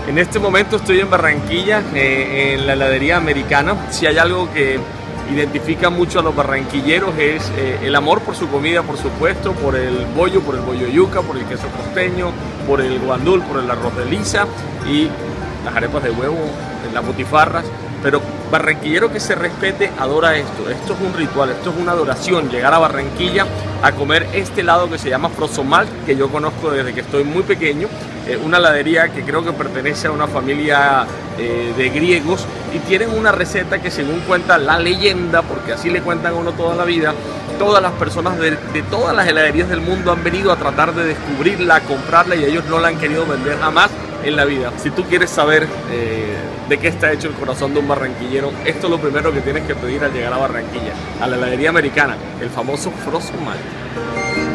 En este momento estoy en Barranquilla, en la heladería Americana. Si hay algo que identifica mucho a los barranquilleros es el amor por su comida, por supuesto, por el bollo yuca, por el queso costeño, por el guandul, por el arroz de lisa y las arepas de huevo, las butifarras. Pero barranquillero que se respete adora esto. Esto es un ritual, esto es una adoración, llegar a Barranquilla a comer este helado que se llama Frosomalt, que yo conozco desde que estoy muy pequeño. Una heladería que creo que pertenece a una familia de griegos y tienen una receta que, según cuenta la leyenda, porque así le cuentan a uno toda la vida, todas las personas de todas las heladerías del mundo han venido a tratar de descubrirla, a comprarla, y ellos no la han querido vender jamás en la vida. Si tú quieres saber de qué está hecho el corazón de un barranquillero, esto es lo primero que tienes que pedir al llegar a Barranquilla, a la heladería Americana, el famoso Frosomalt.